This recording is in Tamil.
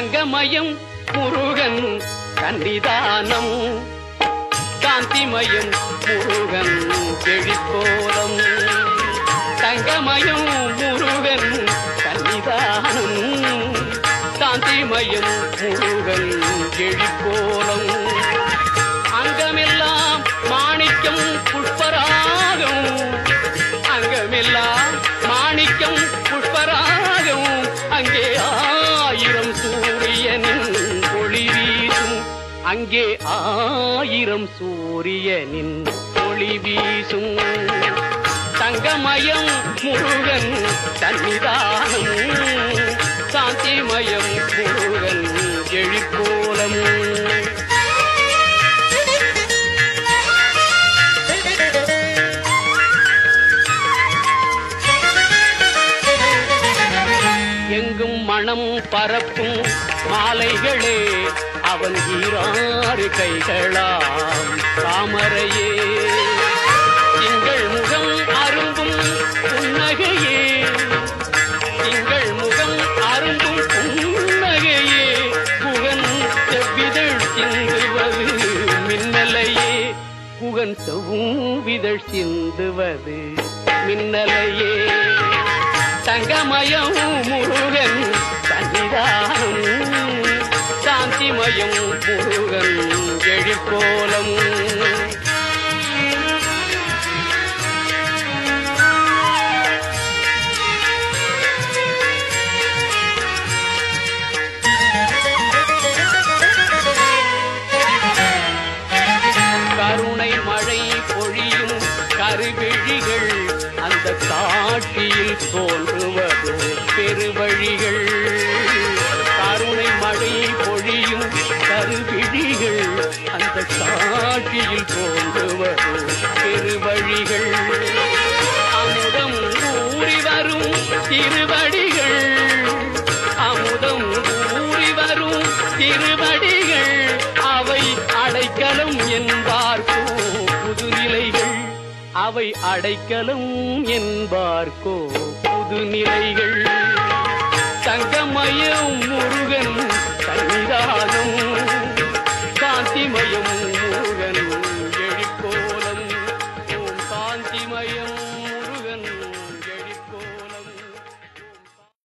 தங்கமயம் முருகன் சன்னிதானம் காந்திமயம் முருகன் செழிக்கோலம் தங்கமயம் முருகன் சன்னிதானம் காந்திமயம் முருகன் செழிக்கோலம் அங்கமெல்லாம் மாணிக்கம் புஷ்பராகம் அங்கமெல்லாம் மாணிக்கம் புஷ்பராகம் அங்கே ஆயிரம் சூரியனின் ஒளி வீசும் அங்கே ஆயிரம் சூரியனின் ஒளி வீசும் தங்கமயம் முருகன் சன்னிதானம் சாந்திமயம் முருகன் செழிக்கோலம் எங்கும் மனம் பரப்பும் மாலைகளே அவன் ஈராறு கைகளாம் தாமரையே திங்கள் முகம் அரும்பும் புன்னகையே திங்கள் முகம் அரும்பும் புன்னகையே புகன் செவ்விதழ் சிந்துவது மின்னலையே புகன் செவ்விதழ் சிந்துவது மின்னலையே தங்கமயம் முருகன் சன்னிதானம் சாந்திமயம் முருகன் எழிற்கோலம் கருணை மழை பொழியும் கருவிழிகள் அந்த காட்சியில் தோன்றுவதோ பெருவழிகள் கருணை மழை பொழியும் கருவிழிகள் அந்த காட்சியில் தோன்றுவதோ பெருவழிகள் அமுதம் ஊறி வரும் திருவடிகள் அமுதம் ஊறி வரும் திருவடிகள் அவை அடைக்கலம் என்பார்க்கோ புதுநிலைகள் அவை அடைக்கலம் என்பார்க்கோ புதுநிலைகள் தங்கமயம்